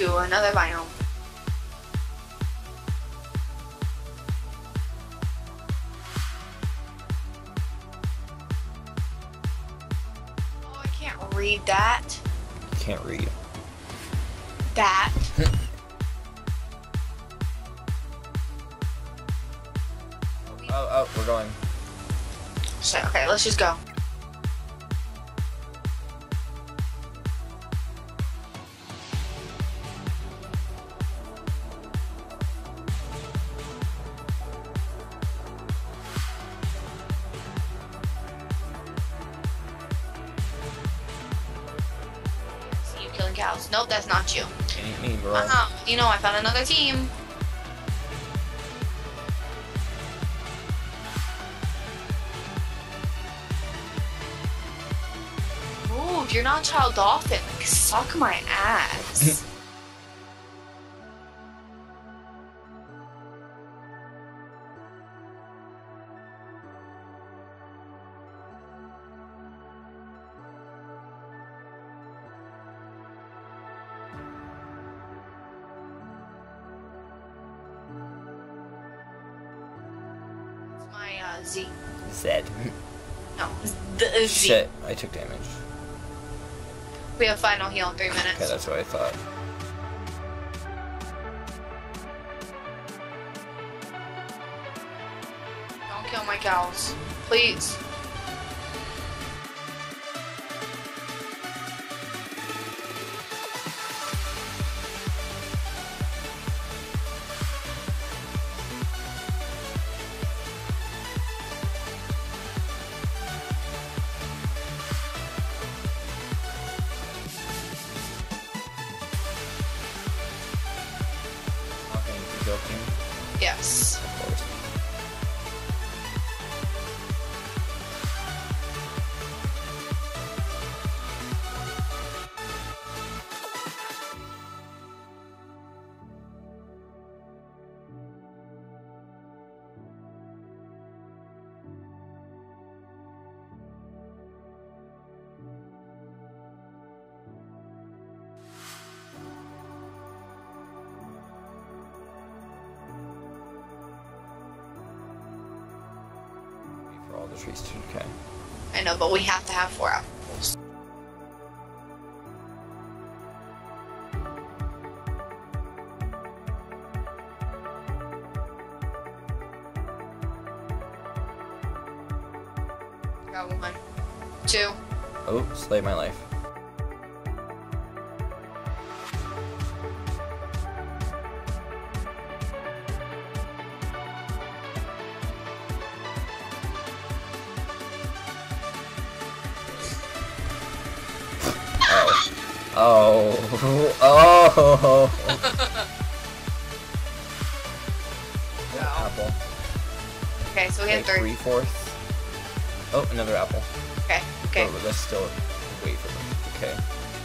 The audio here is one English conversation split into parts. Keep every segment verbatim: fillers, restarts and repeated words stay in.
to another biome. Oh, I can't read that. Can't read. That. Oh, oh, we're going. So, okay, let's just go. See you killing cows. Nope, that's not you. Ain't me, bro. Uh-huh. You know, I found another team. Move, you're not Child Dolphin. Like, suck my ass. It's my uh, Z. Zed. No, the Z. Shit, I took damage. We have final heal in three minutes. Okay, that's what I thought. Don't kill my cows. Please. Okay, you joking? Yes. Of course. Wait for all the trees to decay. I know, but we have to have four apples. Got one. Two. Oh, slay my life. Oh. Oh. Apple. Okay, so we Okay, have three. three fourths. Oh, another apple. Okay, okay. Oh, that's still wait for them. Okay.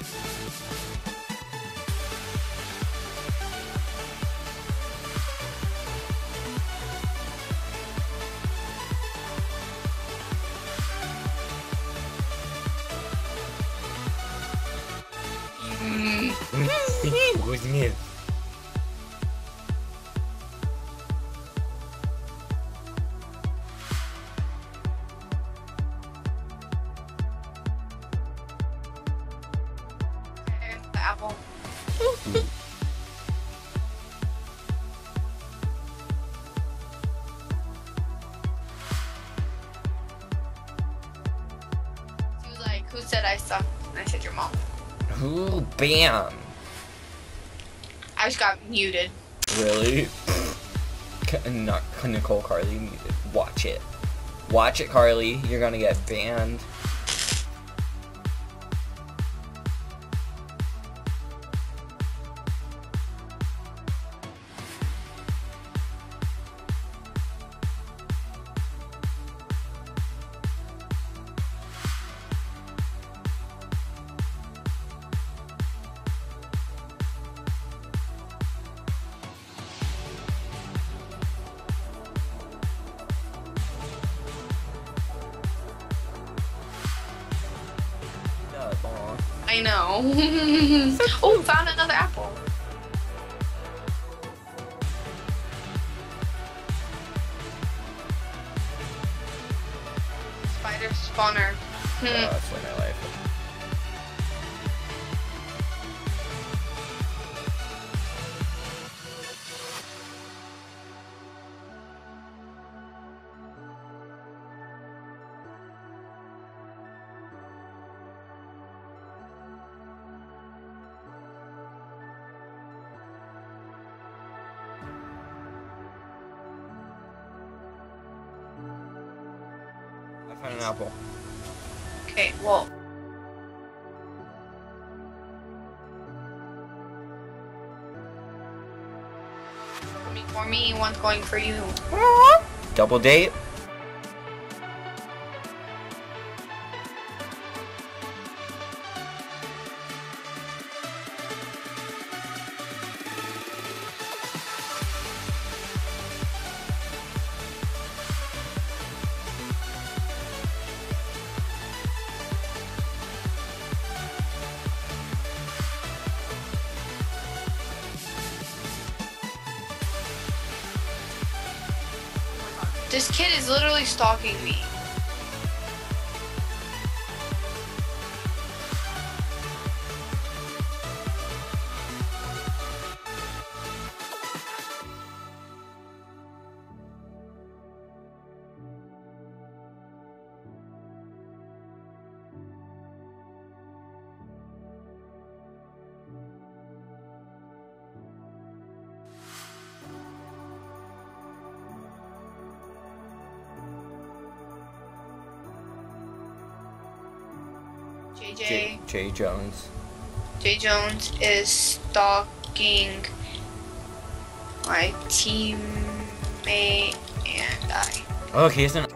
Who's me? There's the apple. She was like, who said I suck? And I said, your mom. Ooh, bam. I just got muted. Really? Ca- Not Nicole Carly muted. Watch it. Watch it, Carly. You're gonna get banned. Uh, aw. I know. Oh, found another apple. Spider spawner. Oh, Hmm. that's like my life. I found an apple. Okay, well. Coming for me, one's going for you. Double date. This kid is literally stalking me. J J. J, J Jones. J Jones is stalking my teammate and I. Oh, he isn't.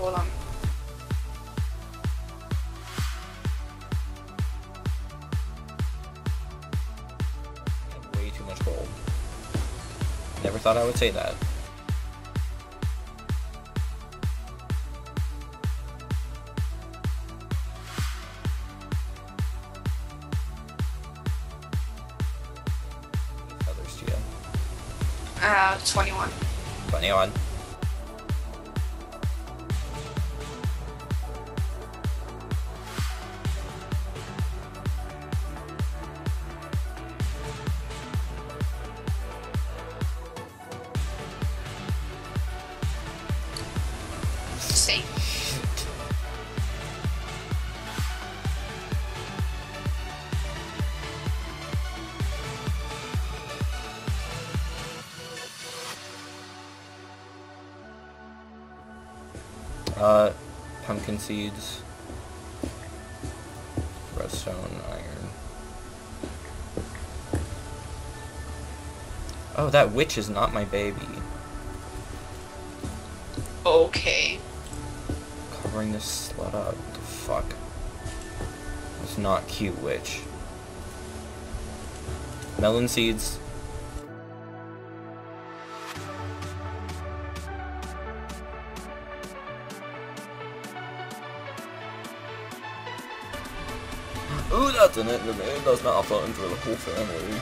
hold on. I have way too much gold. Never thought I would say that. Others do you have? Uh, twenty-one. twenty-one. Same. Uh, pumpkin seeds, redstone, iron. Oh, that witch is not my baby. Okay. Covering this slut up. What the fuck? It's not cute, witch. Melon seeds. Ooh, that's an it. It does not upload into the whole family.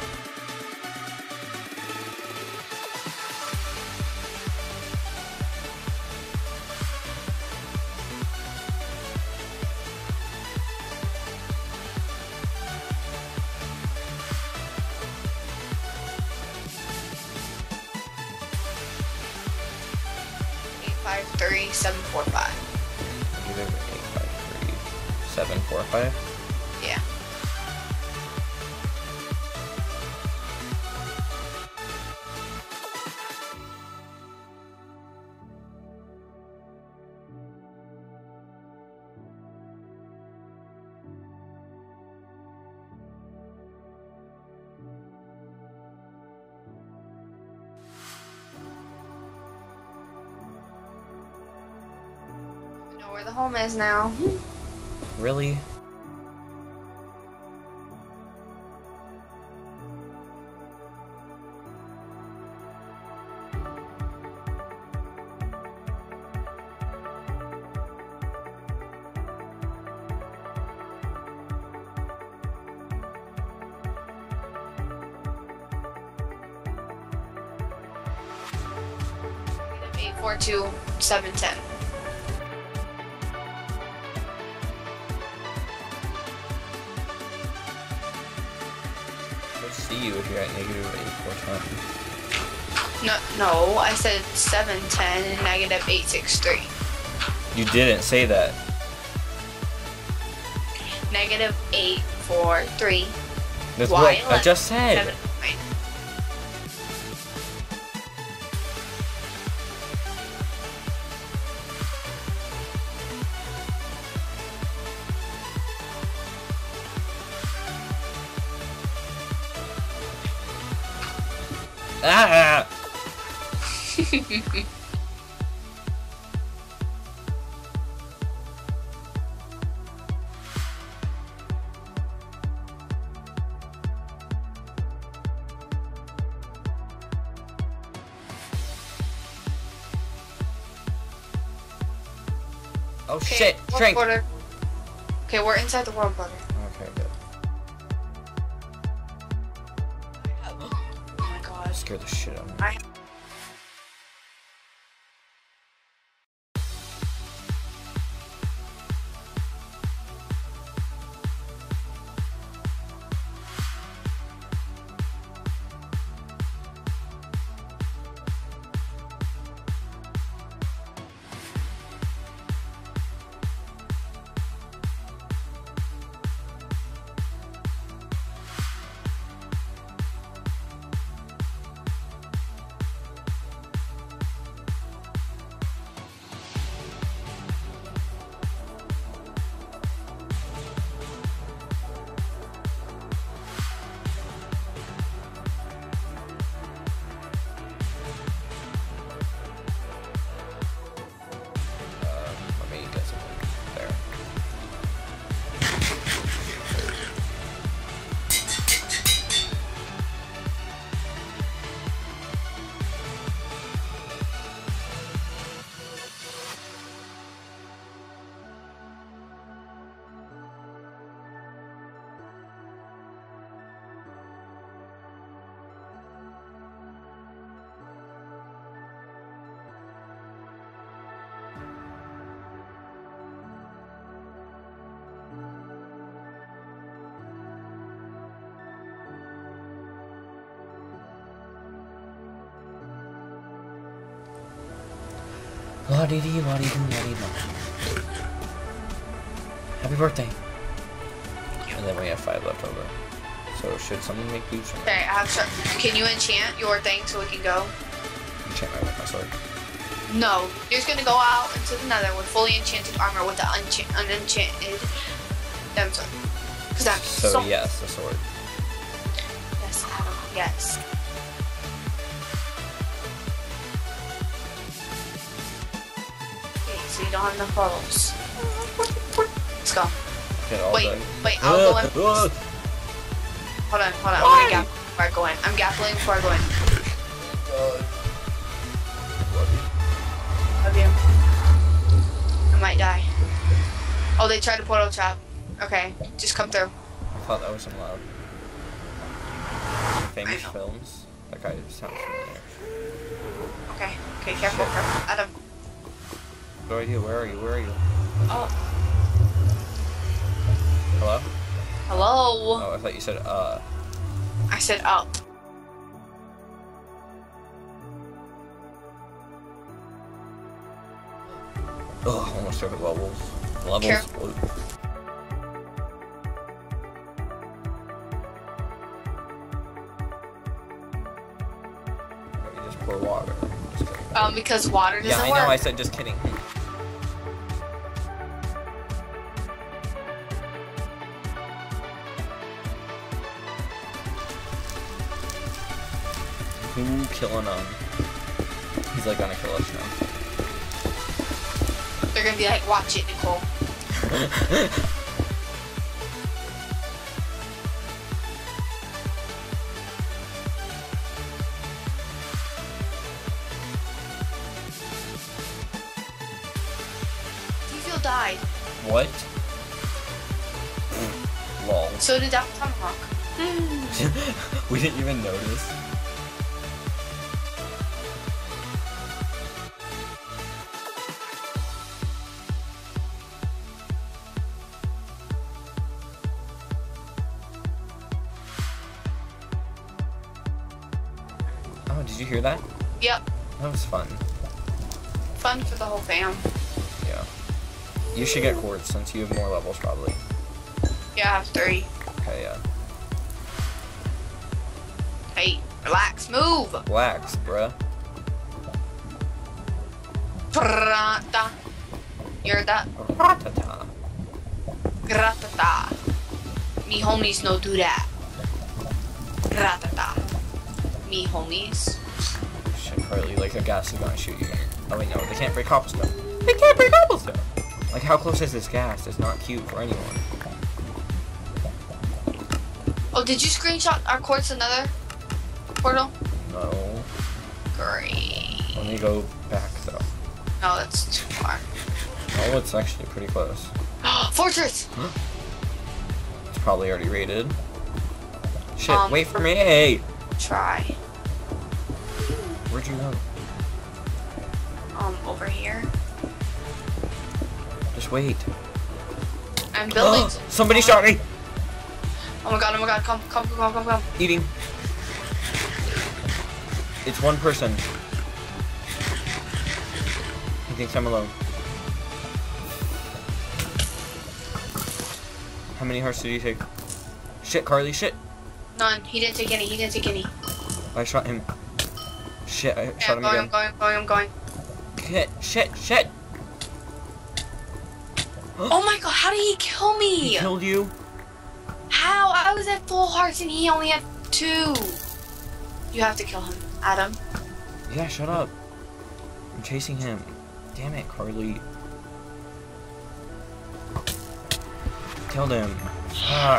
eight five three seven four five. Either eight five three seven four five. Yeah. I know where the home is now. Really? eight four two seven ten. I'll see you if you're at negative eight four ten. No, no, I said seven ten and negative eight six three. You didn't say that. Negative eight four three. That's Why? what I just said. Seven, nine. Ah! Oh Okay, shit! world Shrink! border. Okay, we're inside the world border. Okay, good. Oh my god. Scare the shit out of me. I La dee dee, la dee doo, la dee da. Happy birthday. And then we have five left over. So should someone make boots from Okay, I have to. Can you enchant your thing so we can go? enchant my, my sword? No, you're just gonna go out into the nether with fully enchanted armor with the uncha- unenchanted them sword. Cause that's So, so, yes, the sword. yes, Adam, yes. Okay, so you don't have enough bubbles. Let's go. Get all Wait, done. wait, I'll go in. Uh, Hold on, hold on. Why? I'm gonna gap before I go in. I'm gappling before I go in. uh, Love you. I might die. Oh, they tried to portal trap. Okay, just come through. I thought that was some loud. Famous I know. films. That guy sounds familiar. Okay, okay, careful, careful. Adam. What do I do? Where are you? Where are you? Oh, Hello? hello. Oh, I thought you said, uh. I said up. Ugh, almost over levels. Levels. Careful. Let me just pour water. Just kidding. Um, because water doesn't yeah, I work. know, I said just kidding. Who killing him? He's like gonna kill us now. They're gonna be like, watch it, Nicole. T-Field died. What? Lol. So did that tomahawk. We didn't even notice. Oh, did you hear that? Yep. That was fun. Fun for the whole fam. Yeah. You should get quartz since you have more levels probably. Yeah, I have three. Okay, yeah. Hey, relax, move. Relax, bruh. Grata. You heard that? Ratata. Gratata. Me homies no do that. Gratata. Me homies. Shit, Carly, like a gas is gonna shoot you. Oh wait, no, they can't break cobblestone. They can't break cobblestone! Like, how close is this gas? It's not cute for anyone. Oh, did you screenshot our quartz another portal? No. Great. Let me go back, though. No, that's too far. Oh, it's actually pretty close. Fortress! It's probably already raided. Shit, Um, wait for me! Hey! Try. Where'd you go? Um, over here. Just wait. I'm building. Somebody shot me! Oh my god, oh my god, come, come, come, come, come. Eating. It's one person. He thinks I'm alone. How many hearts did he take? Shit, Carly, shit! None. He didn't take any, he didn't take any. I shot him. Shit, I Yeah, shot I'm him going, I'm again. going, I'm going, I'm going. Shit, shit, shit! Oh my god, how did he kill me? He killed you? How? I was at full hearts and he only had two. You have to kill him, Adam. Yeah, shut up. I'm chasing him. Damn it, Carly. Killed him. Fuck.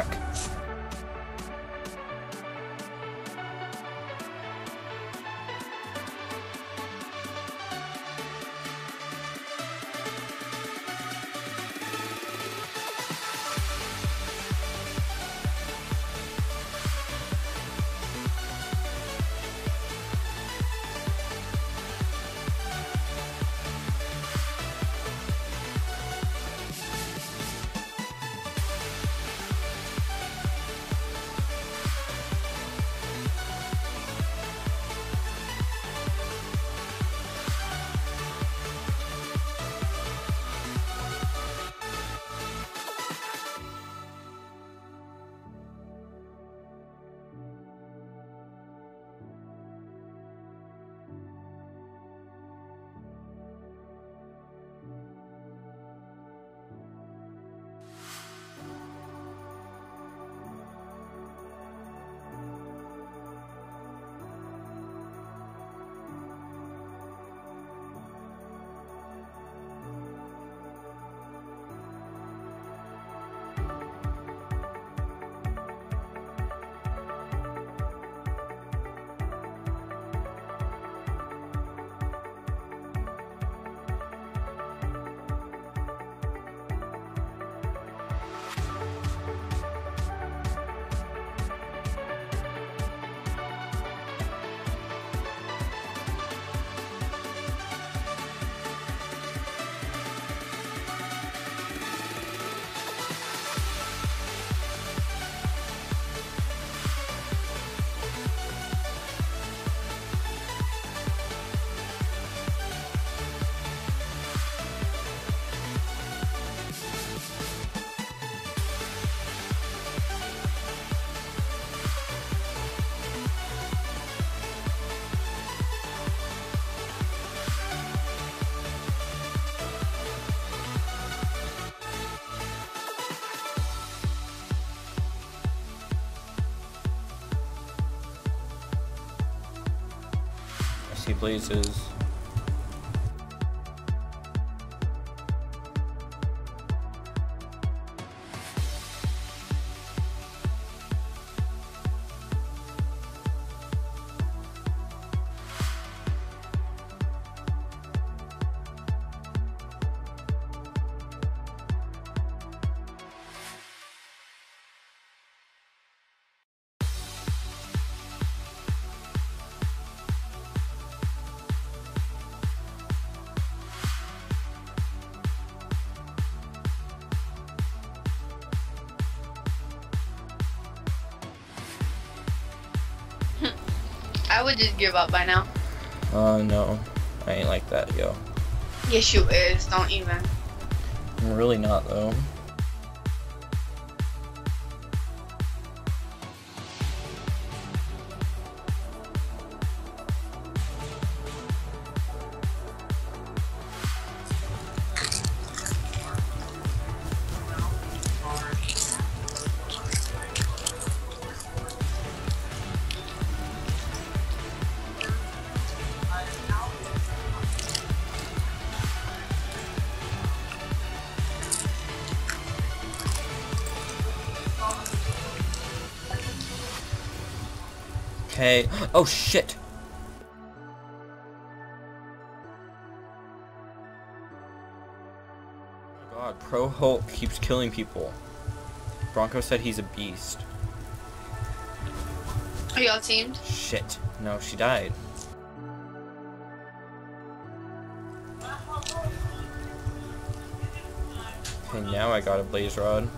see blazes. I would just give up by now. Uh, no. I ain't like that, yo. Yes, you is. Don't even. I'm really not, though. Okay. Oh, shit! Oh my god, Pro Hulk keeps killing people. Bronco said he's a beast. Are y'all teamed? Shit. No, she died. Okay, now I got a blaze rod.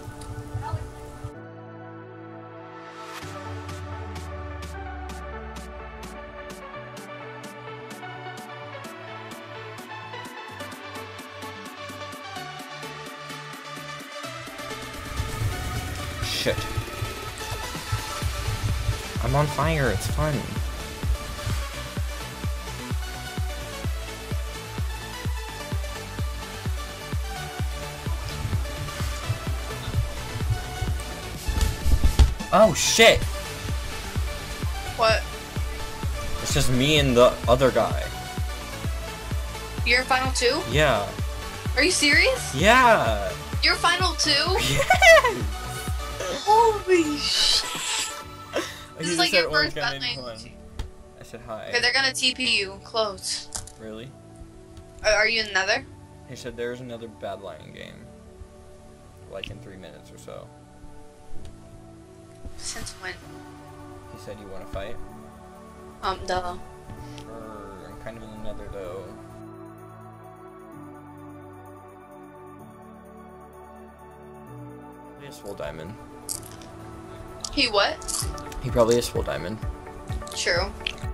Shit. I'm on fire, it's fun. Oh shit! What? It's just me and the other guy. You're final two? Yeah. Are you serious? Yeah! You're final two? Yes! Holy shit. This is like your first Batman Batman. one. I said hi. Okay, they're gonna T P you. Close. Really? Are, are you in Nether? He said there's another Bad Lion game. Like in three minutes or so. Since when? He said, you want to fight? Um, duh. Sure, I'm kind of in the Nether though. He is full diamond. He what? He probably is full diamond. True.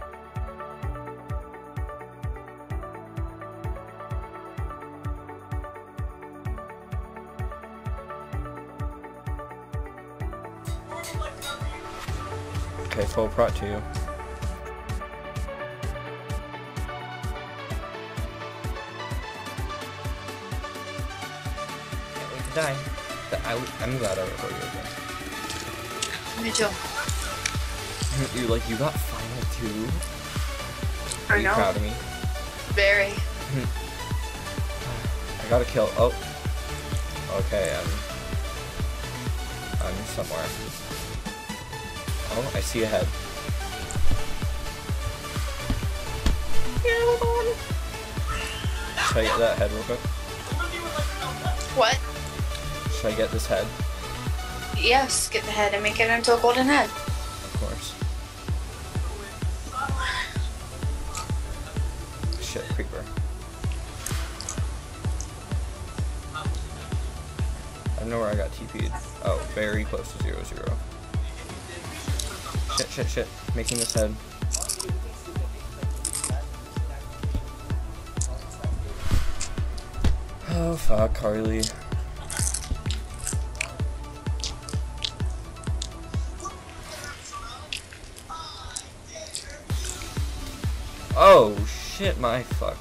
Okay, full prot to you. Can't wait to die. Th- I, I'm glad I recorded you again. Me too. You're like, you got final two? I Are you know. proud of me? Very. I got a kill. Oh. Okay, I'm... I'm somewhere. Oh, I see a head. Should I get that head real quick? What? Should I get this head? Yes, get the head and make it into a golden head. Of course. Shit, creeper. I don't know where I got T P'd. Oh, very close to zero zero. Shit, shit, shit. Making this head. Oh fuck, Harley. Oh shit, my fuck.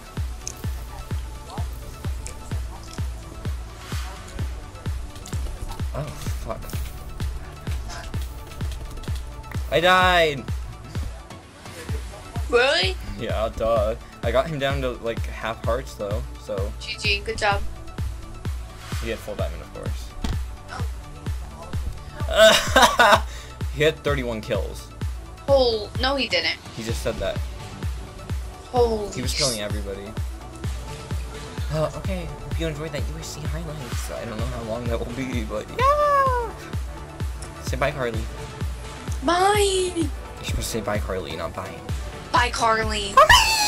Oh fuck. I died! Really? Yeah, duh. I got him down to like half hearts though, so. G G, good job. He had full diamond, of course. Oh. He had thirty-one kills. Oh, no he didn't. He just said that. Holy He was killing everybody. Uh, okay, hope you enjoyed that U S C highlights. I don't know how long that will be, but yeah! Say bye, Carly. Bye! You're supposed to say bye, Carly, not bye. Bye, Carly. Bye!